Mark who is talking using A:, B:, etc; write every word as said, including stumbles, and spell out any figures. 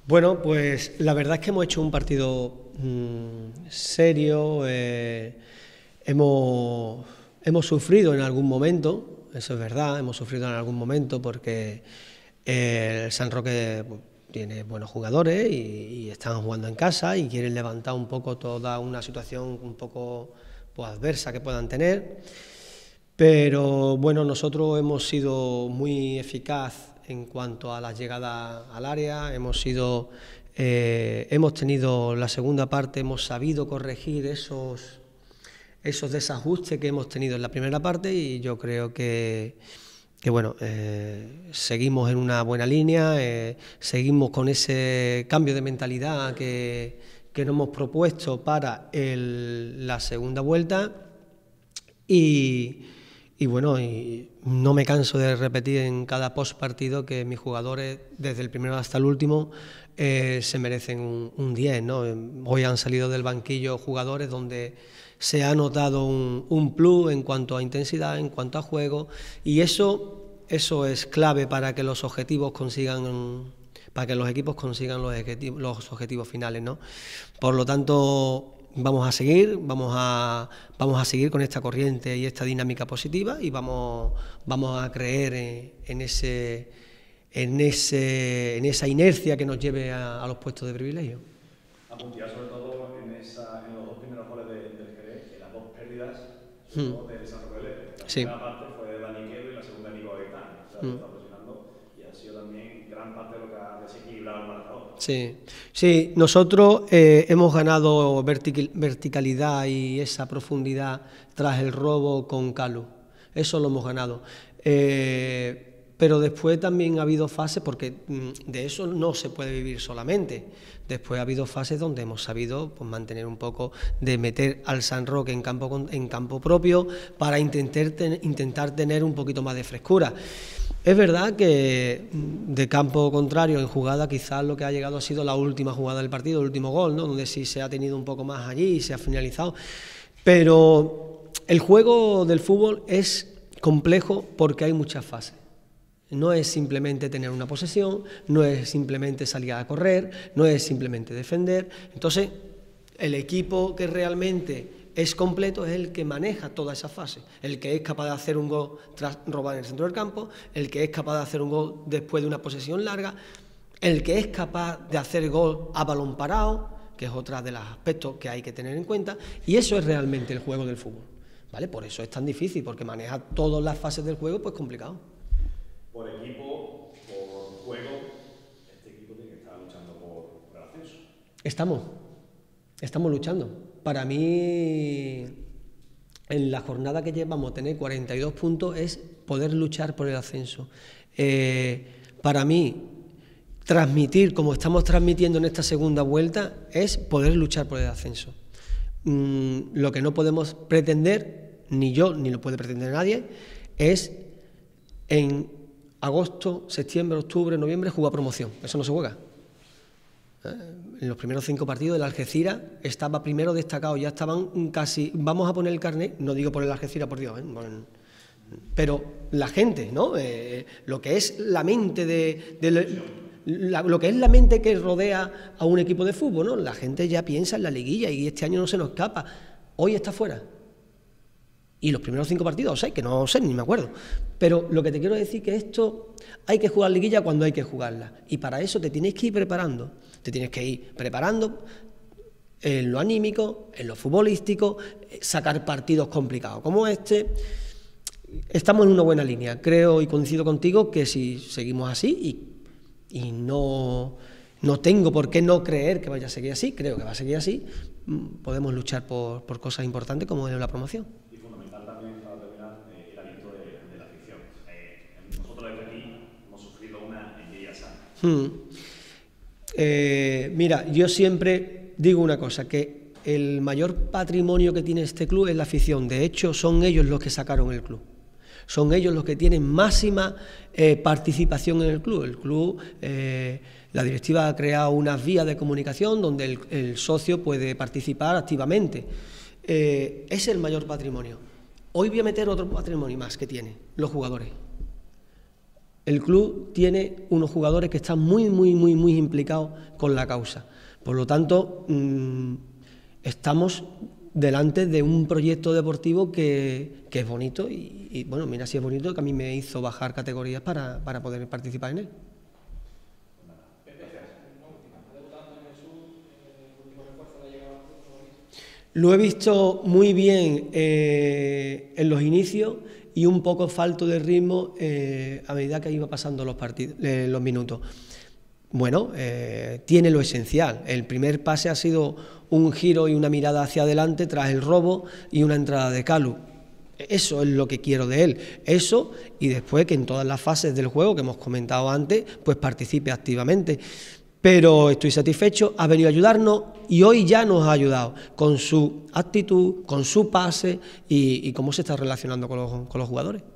A: Bueno, pues la verdad es que hemos hecho un partido mmm, serio, eh, hemos, hemos sufrido en algún momento, eso es verdad, hemos sufrido en algún momento porque eh, el San Roque pues, tiene buenos jugadores y, y están jugando en casa y quieren levantar un poco toda una situación un poco pues, adversa que puedan tener, pero bueno, nosotros hemos sido muy eficaz en cuanto a la llegada al área, hemos sido, eh, hemos tenido la segunda parte, hemos sabido corregir esos, esos desajustes que hemos tenido en la primera parte y yo creo que, que bueno, eh, seguimos en una buena línea, eh, seguimos con ese cambio de mentalidad que, que nos hemos propuesto para el, la segunda vuelta y Y bueno, y no me canso de repetir en cada post partido que mis jugadores, desde el primero hasta el último, eh, se merecen un, un diez, ¿no? Hoy han salido del banquillo jugadores donde se ha notado un, un plus en cuanto a intensidad, en cuanto a juego, y eso, eso es clave para que los objetivos consigan, para que los equipos consigan los objetivos, los objetivos finales, ¿no? Por lo tanto, vamos a seguir, vamos a, vamos a seguir con esta corriente y esta dinámica positiva y vamos, vamos a creer en, en, ese, en, ese, en esa inercia que nos lleve a, a los puestos de privilegio.
B: Apuntar sobre todo en, esa, en los dos primeros goles de, del Jerez, en las dos pérdidas, sobre hmm. todo del San Roque. La
A: sí.
B: primera parte fue de Dani Quedo y la segunda de Nico Gaitán. O sea, hmm. está presionando y ha sido también gran parte de lo que ha desequilibrado el marcador.
A: Sí, sí, nosotros eh, hemos ganado verticalidad y esa profundidad tras el robo con Calu, eso lo hemos ganado. Eh, pero después también ha habido fases, porque de eso no se puede vivir solamente. Después ha habido fases donde hemos sabido pues, mantener un poco de meter al San Roque en campo, en campo propio para intentar, ten, intentar tener un poquito más de frescura. Es verdad que de campo contrario en jugada quizás lo que ha llegado ha sido la última jugada del partido, el último gol, ¿no? Donde sí se ha tenido un poco más allí y se ha finalizado. Pero el juego del fútbol es complejo porque hay muchas fases. No es simplemente tener una posesión, no es simplemente salir a correr, no es simplemente defender. Entonces, el equipo que realmente es completo es el que maneja toda esa fase, el que es capaz de hacer un gol tras robar en el centro del campo, el que es capaz de hacer un gol después de una posesión larga, el que es capaz de hacer gol a balón parado, que es otro de los aspectos que hay que tener en cuenta, y eso es realmente el juego del fútbol, ¿vale? Por eso es tan difícil, porque manejar todas las fases del juego pues es complicado.
B: Por equipo, por juego, este equipo tiene que estar luchando por, por el ascenso.
A: Estamos, estamos luchando. Para mí, en la jornada que llevamos a tener cuarenta y dos puntos es poder luchar por el ascenso. Eh, para mí, transmitir como estamos transmitiendo en esta segunda vuelta es poder luchar por el ascenso. Mm, lo que no podemos pretender, ni yo, ni lo puede pretender nadie, es en agosto, septiembre, octubre, noviembre, jugar promoción. Eso no se juega. En los primeros cinco partidos el Algeciras estaba primero destacado, ya estaban casi, vamos a poner el carnet, no digo por el Algeciras, por Dios, ¿eh? Pero la gente, ¿no? Eh, lo que es la mente de, de la, lo que es la mente que rodea a un equipo de fútbol, ¿no? La gente ya piensa en la liguilla y este año no se nos escapa. Hoy está fuera. Y los primeros cinco partidos, o seis, que no sé, ni me acuerdo. Pero lo que te quiero decir es que esto hay que jugar liguilla cuando hay que jugarla. Y para eso te tienes que ir preparando. Te tienes que ir preparando en lo anímico, en lo futbolístico, sacar partidos complicados como este. Estamos en una buena línea. Creo y coincido contigo que si seguimos así y, y no, no tengo por qué no creer que vaya a seguir así, creo que va a seguir así, podemos luchar por, por cosas importantes como en la promoción. Hmm. Eh, mira, yo siempre digo una cosa, que el mayor patrimonio que tiene este club es la afición. De hecho, son ellos los que sacaron el club. Son ellos los que tienen máxima eh, participación en el club. El club, eh, la directiva ha creado unas vías de comunicación donde el, el socio puede participar activamente. Eh, es el mayor patrimonio. Hoy voy a meter otro patrimonio más que tiene, los jugadores. El club tiene unos jugadores que están muy, muy, muy, muy implicados con la causa. Por lo tanto, mmm, estamos delante de un proyecto deportivo que, que es bonito y, y, bueno, mira si es bonito, que a mí me hizo bajar categorías para, para poder participar en él. Lo he visto muy bien eh, en los inicios y un poco falto de ritmo eh, a medida que iba pasando los, partidos, eh, los minutos. Bueno, eh, tiene lo esencial. El primer pase ha sido un giro y una mirada hacia adelante tras el robo y una entrada de Calu. Eso es lo que quiero de él. Eso, y después que en todas las fases del juego que hemos comentado antes, pues participe activamente. Pero estoy satisfecho, ha venido a ayudarnos y hoy ya nos ha ayudado con su actitud, con su pase y, y cómo se está relacionando con los, con los jugadores.